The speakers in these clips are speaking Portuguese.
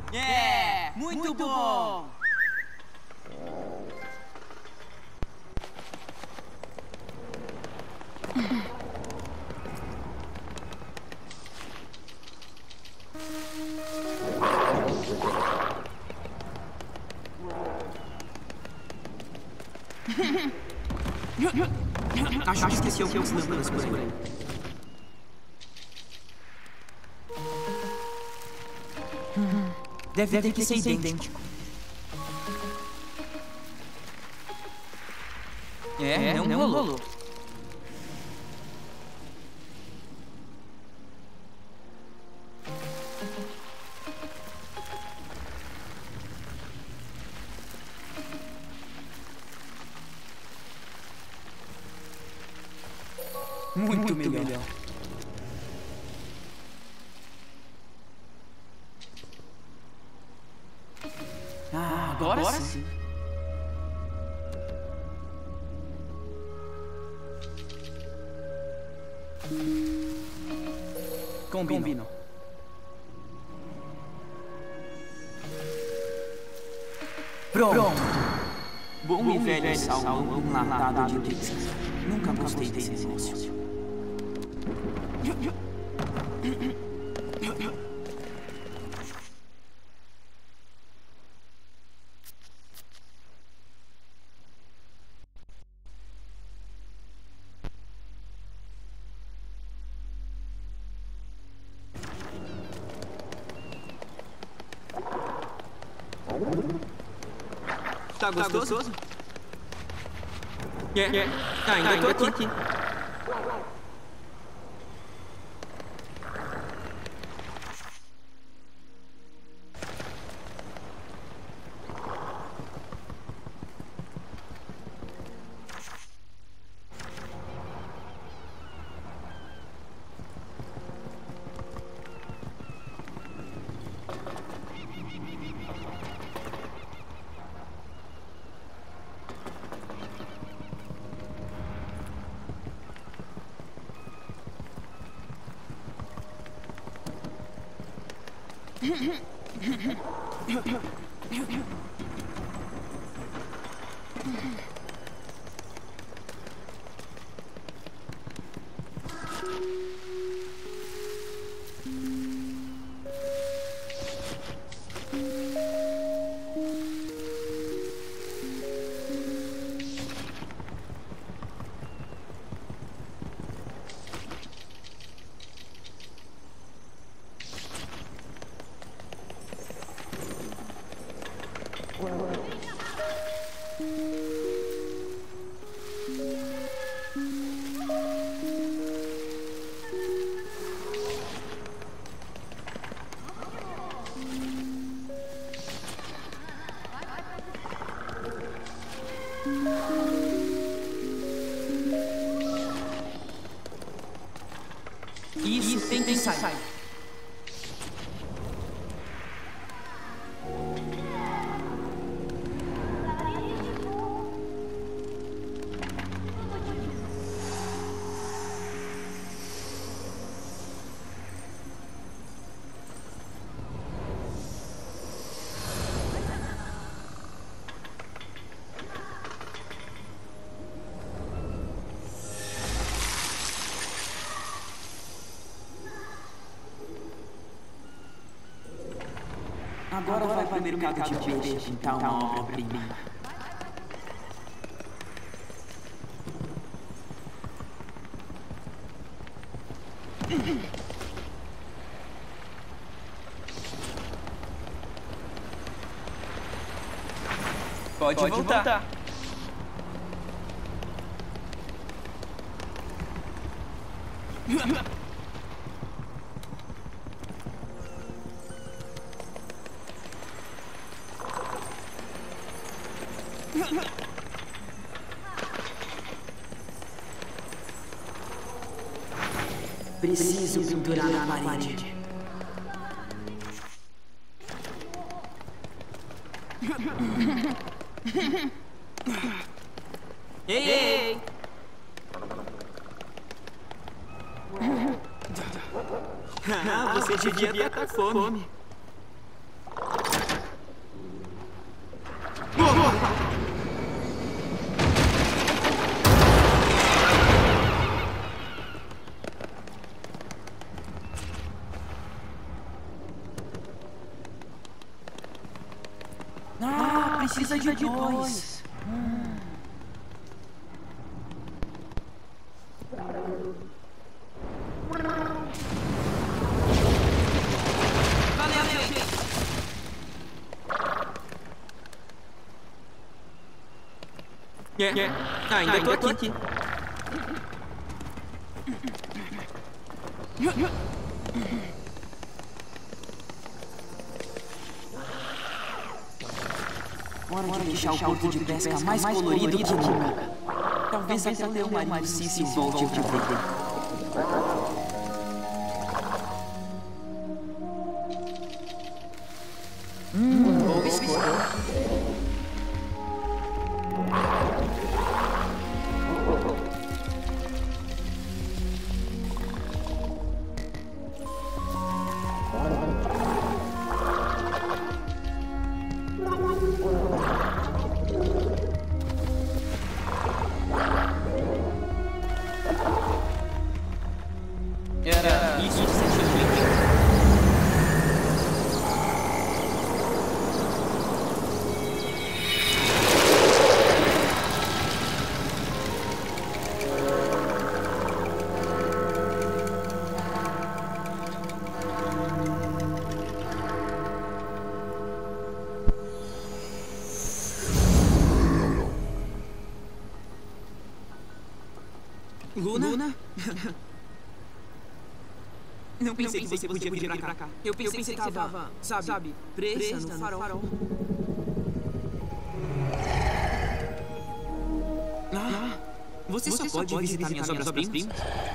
É, muito bom! Acho que esqueci algumas lâmpadas por aí. Deve ter que ser idêntico. Não rolou. Muito melhor. Agora sim. Combino. Pronto. Bom e velho salmão enlatado de pizza. Nunca gostei desse negócio. Tá gostoso? Ainda tô aqui. Isso tem que sair. Agora vai para o mercado de peixe pintar uma obra-prima. Pode voltar. Preciso pendurar na parede. Ei! Você devia estar com fome. precisa de dois. Valeu, gente. Ainda tô aqui. Hora de deixar o porto de pesca mais colorido que nunca. Talvez até o leão marinho se volte pra ver. Boa escolha. Era isso que você tinha feito. Luna? Não pensei que você podia vir pra cá. Eu pensei que você tava, sabe, presa no farol. Você só pode visitar minhas obras-primas?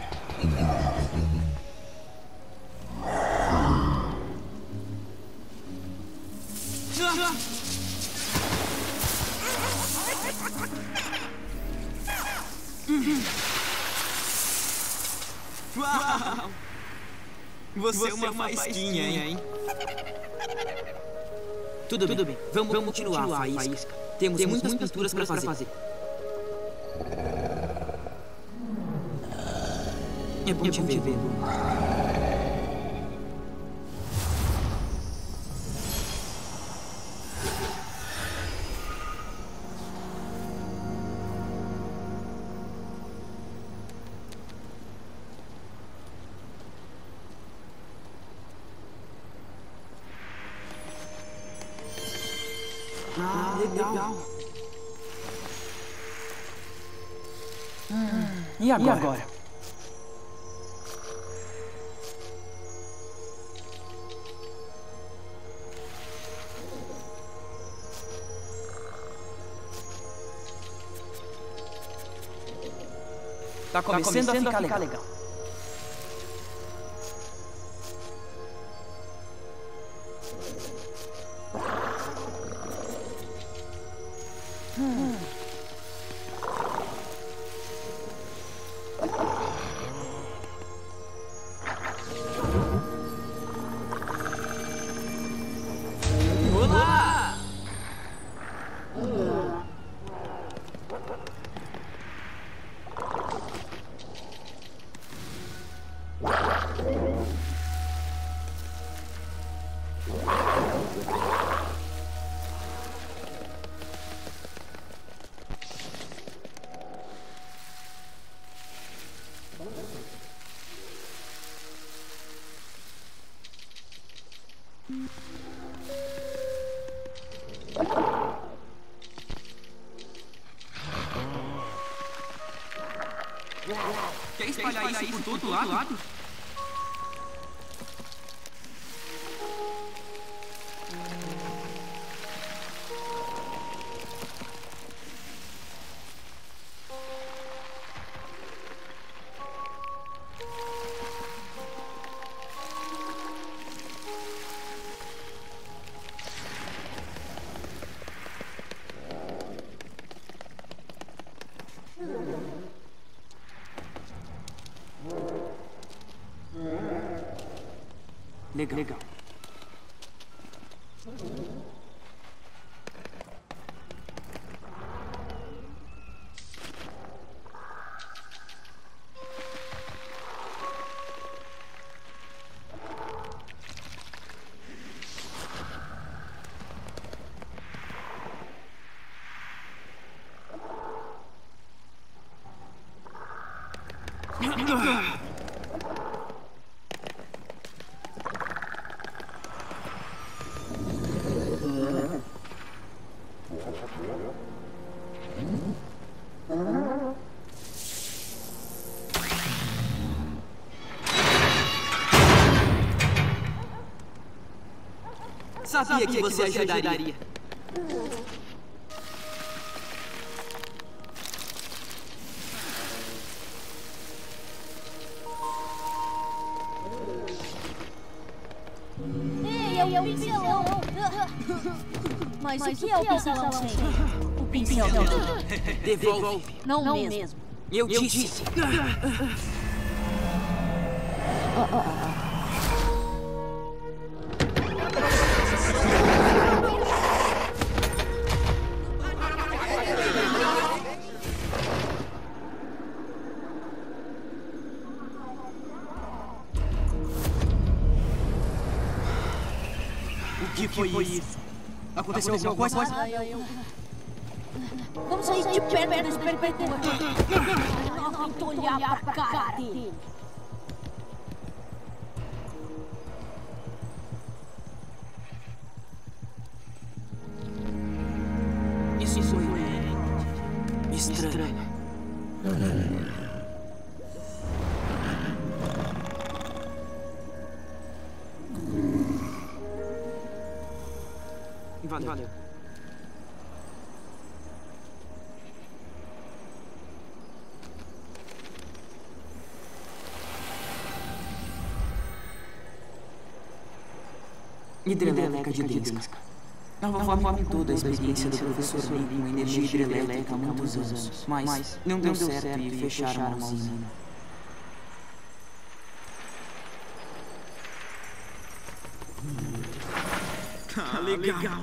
Uau! Você é uma faísquinha, hein? Tudo bem. Vamos continuar a faísca. Temos muitas pinturas para fazer. É bom te ver, Luna. Legal. E agora? Tá começando a ficar legal. Quer espalhar isso por todo lado? Legal. Sabia que você ajudaria. Ei, é o pincelão. Mas o que é o pincelão sem? O pincel. Devolve. Não mesmo. Eu disse. O que foi isso? Aconteceu alguma coisa? Vamos sair de perto desse perpetuador. Não tem que olhar pra cara dele. Isso foi estranho. Valeu. Hidrelétrica de Densk. Nova forma em toda a experiência do professor Lee com energia hidrelétrica há muitos anos. Mas não deu certo e fecharam a usina. Legal.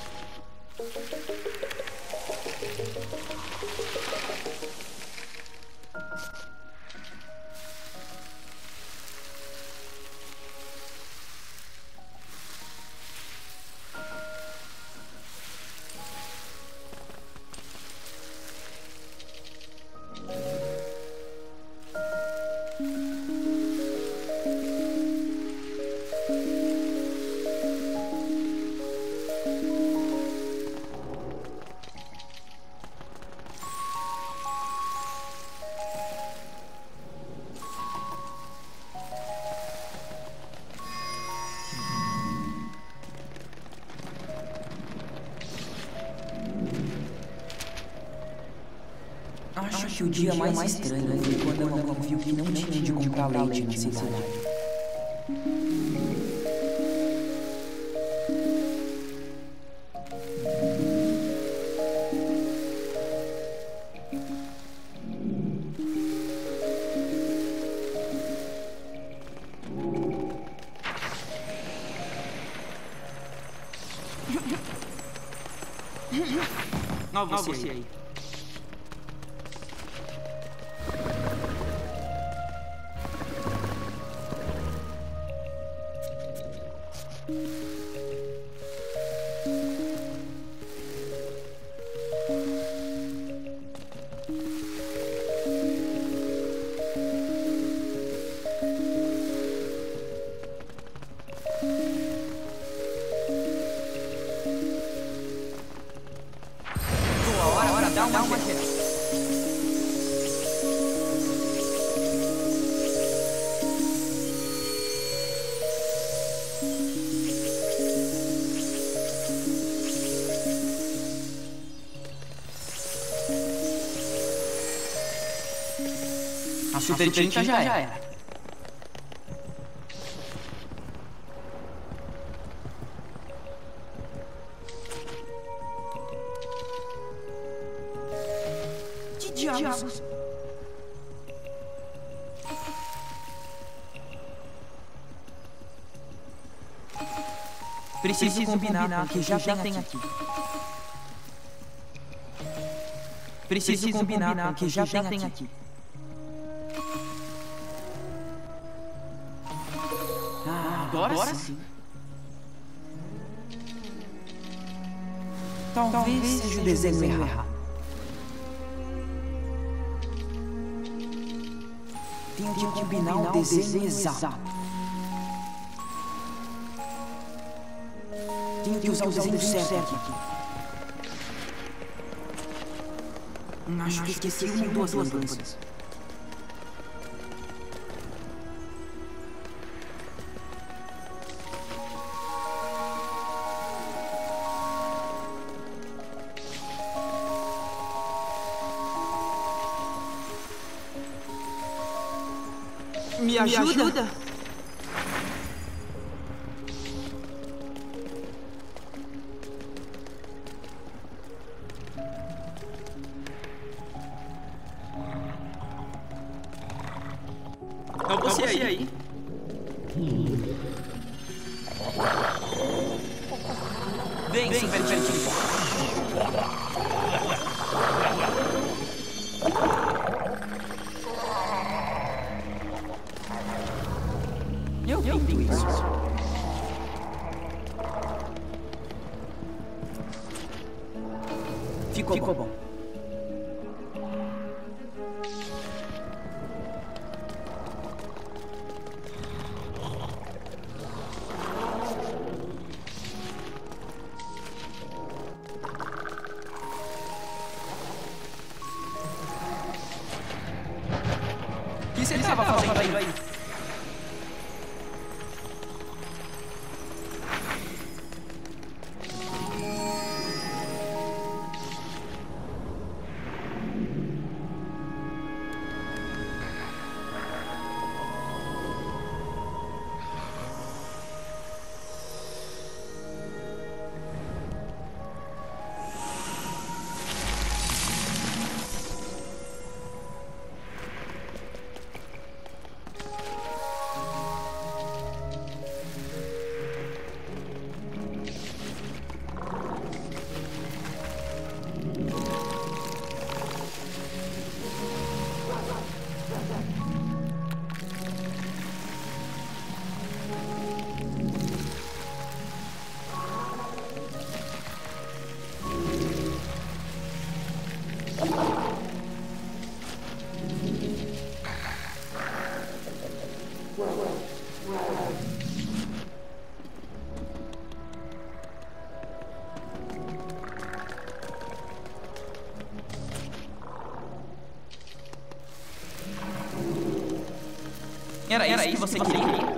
Acho que o dia mais estranho foi quando a mamãe viu que não tinha de comprar leite na cidade. Ó, você aí. Dá uma geral. A super tinta já era. Diabos. Preciso combinar com o que já tem aqui. Preciso combinar com o que já tem aqui. Agora sim. Talvez seja o desenho errado. Tenho que combinar o desenho exato. Tenho que usar o desenho certo aqui. Acho que esqueci uma ou duas lâmpadas. Me ajuda? Não, você aí. Vem, super pertinho. Eu pinto isso. Ficou bom. O que você estava fazendo aí? Era isso que você queria?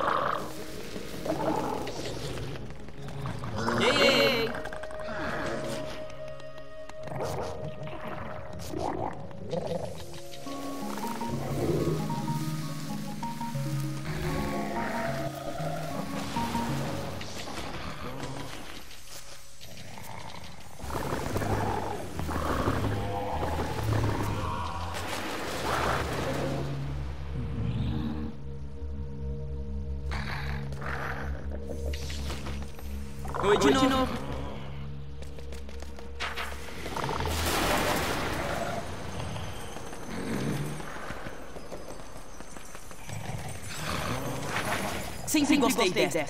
Ei! Oi, de novo. Sempre gostei dessa.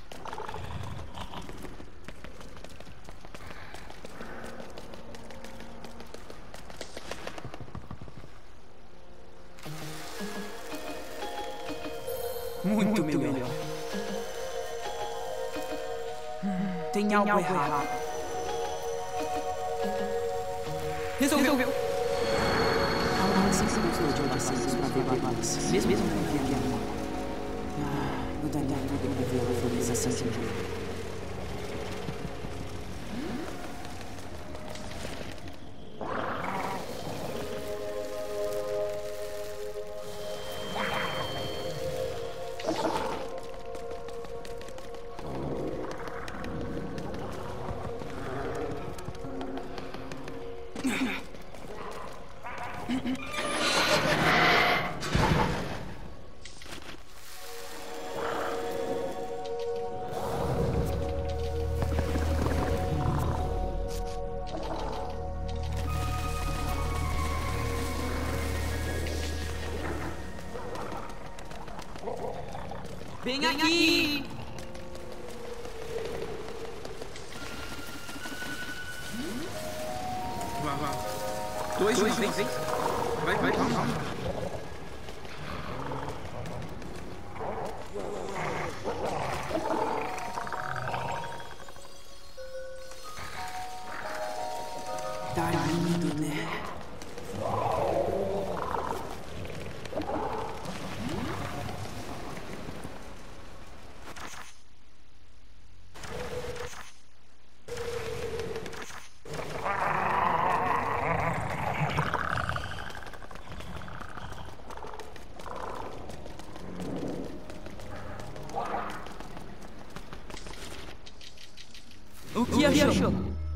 Muito melhor. Tem algo errado. Resolveu. A sempre gostou de passeios pra ver balanças. Mesmo não via minha mãe. Eu daria tudo pra ver ela feliz assim de novo. Vem aqui! Vai. 2, 1, vem. Vai, vamos. Tá lindo, né? O que achou?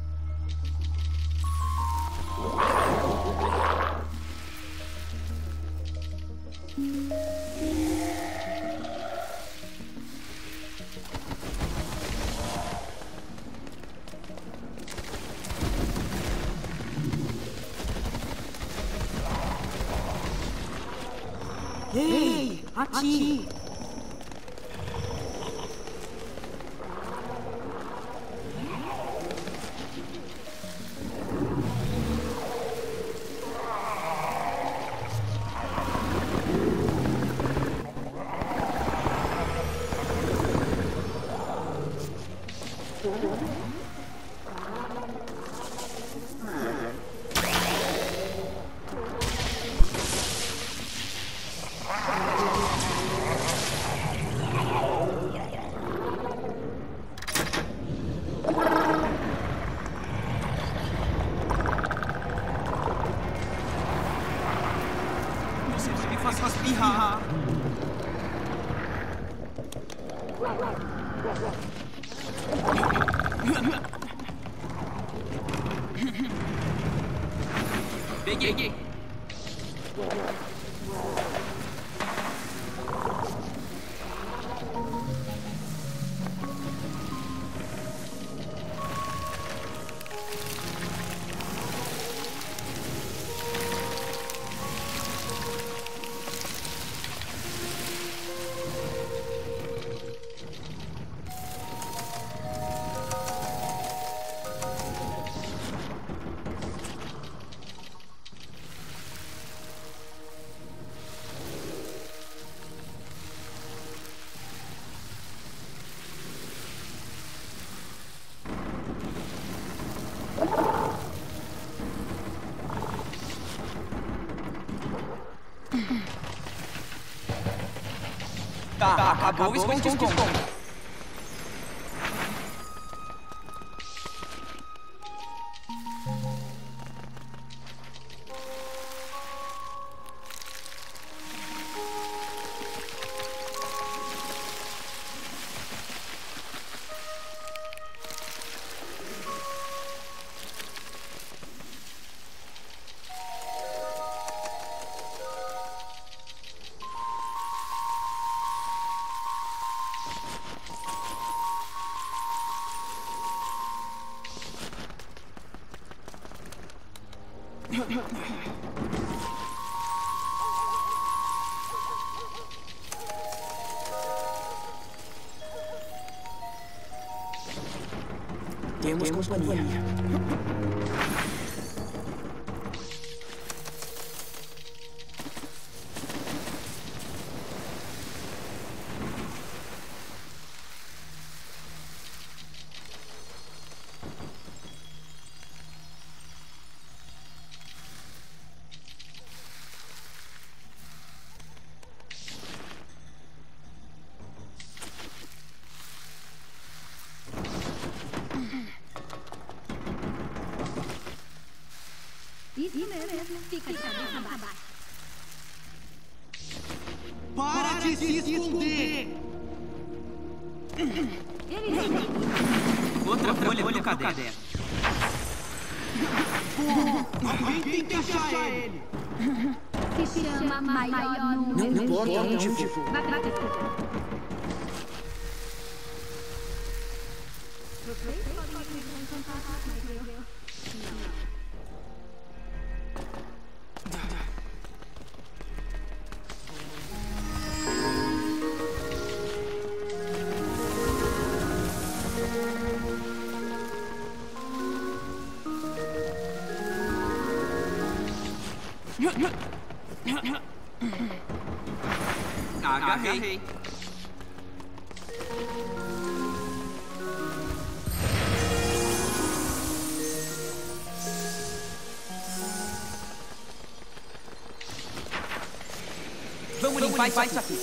Ei, aqui! Você me faz espirrar. Peguei. Tá, acabou o esconde-esconde. Temos companhia. Isso mesmo, fica de cabeça baixa. Para de se esconder! Outra folha do caderno. Alguém tem que achar ele! Se chama maior número. Não importa onde for. Vai lá, Agarrei. limpar isso aqui.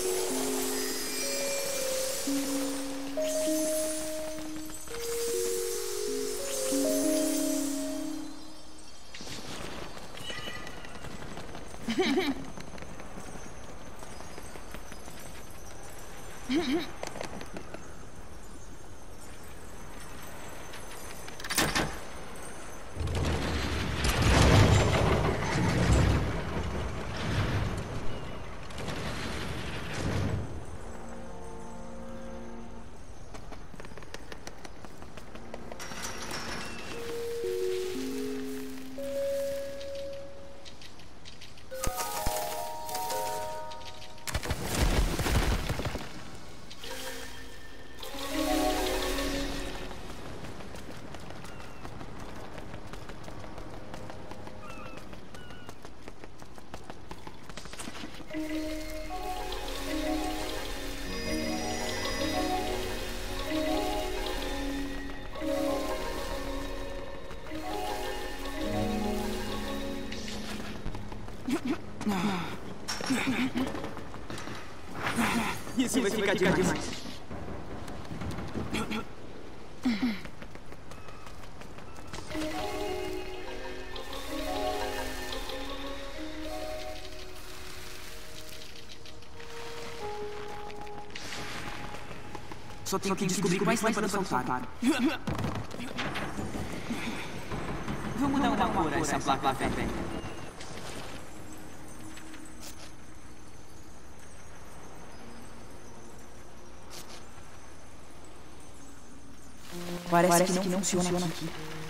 Isso vai ficar demais. Só tenho que descobrir quais lâmpadas faltaram. Vamos dar uma cor a essa placa velha. Parece que não funciona aqui.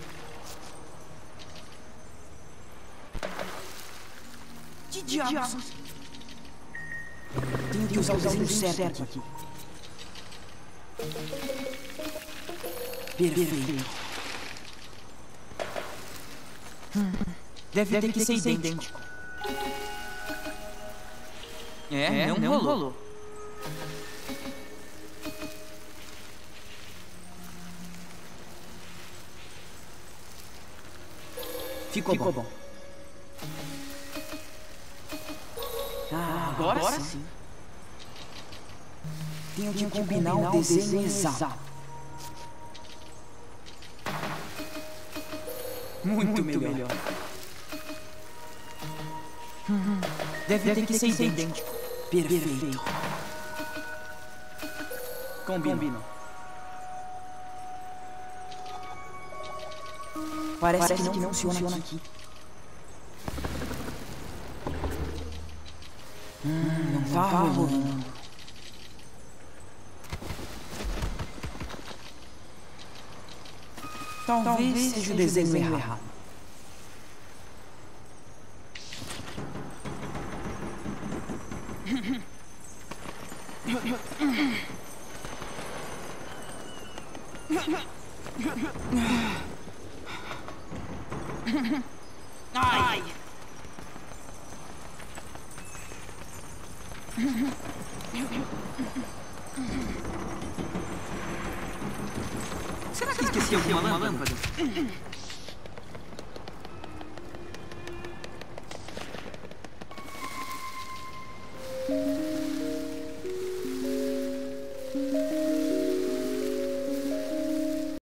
Que diabos? Tenho que usar o desenho certo aqui. Perfeito. Deve ter que ser idêntico. Não rolou. Ficou bom. Agora sim. Tenho que combinar o desenho exato. Muito melhor. Deve ter que ser idêntico. Perfeito. Combina. Parece que não funciona aqui. Não tá rolando. Talvez seja o desenho errado. Ai! Será que esqueci alguma lâmpada?